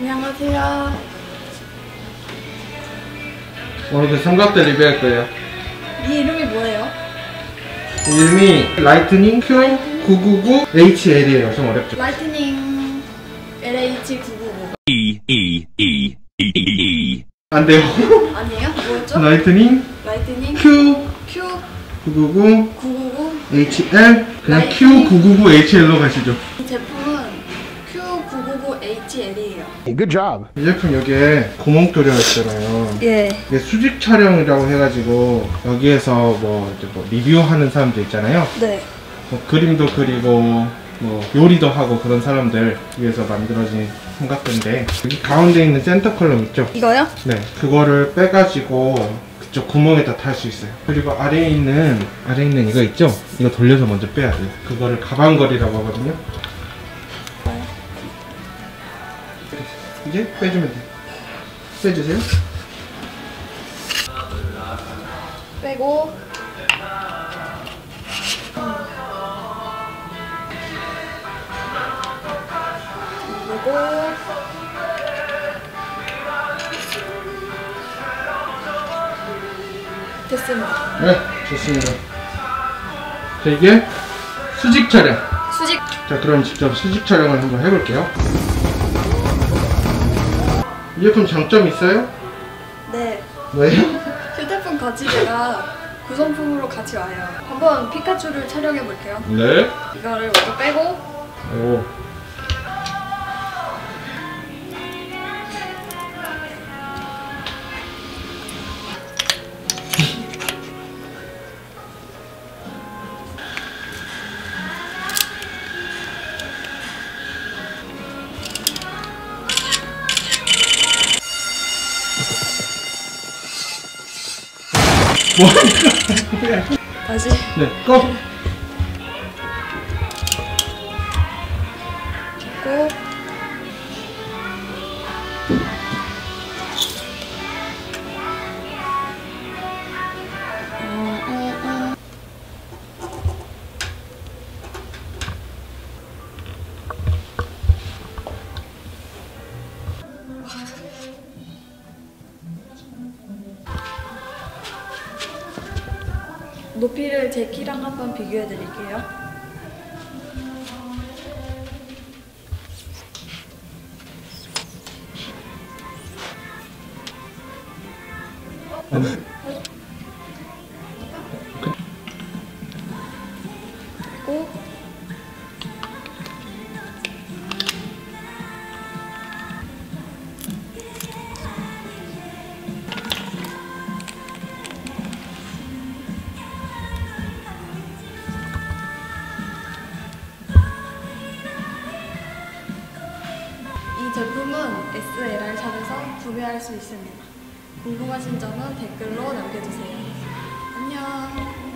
안녕하세요. 오늘도 삼각대 리뷰할 거예요. 이 이름이 뭐예요? 이름이 라이트닝 Q999HL이에요. 좀 어렵죠? 라이트닝 LH999 안 돼요. 아니에요? 뭐였죠? 라이트닝 라이트닝 Q999HL Q999 그냥 Q999HL로 가시죠. 이 제품은 Q999HL이에요. Good job. 이 제품 여기에 구멍 뚫려 있잖아요. 예. 이게 수직 촬영이라고 해가지고 여기에서 뭐 리뷰하는 사람들 있잖아요. 네. 뭐 그림도 그리고 뭐 요리도 하고 그런 사람들 위해서 만들어진 삼각대인데 여기 가운데 있는 센터 컬럼 있죠? 이거요? 네, 그거를 빼가지고 그쪽 구멍에다 탈 수 있어요. 그리고 아래에 있는 이거 있죠? 이거 돌려서 먼저 빼야 돼요. 그거를 가방걸이라고 하거든요. 이제 빼주면 돼요. 빼주세요. 빼고 그리고 됐습니다. 네, 좋습니다. 자, 이게 수직 촬영. 수직. 자, 그럼 직접 수직 촬영을 한번 해볼게요. 이 제품 장점 있어요? 네. 뭐예요? 휴대폰 거치대가 구성품으로 같이 와요. 한번 피카츄를 촬영해 볼게요. 네. 이거를 먼저 빼고 오. 뭐 하는 거야? 다시. 네, 꺼! 고 높이를 제 키랑 한번 비교해 드릴게요. 그리고 이 제품은 SLR 샵에서 구매할 수 있습니다. 궁금하신 점은 댓글로 남겨주세요. 안녕.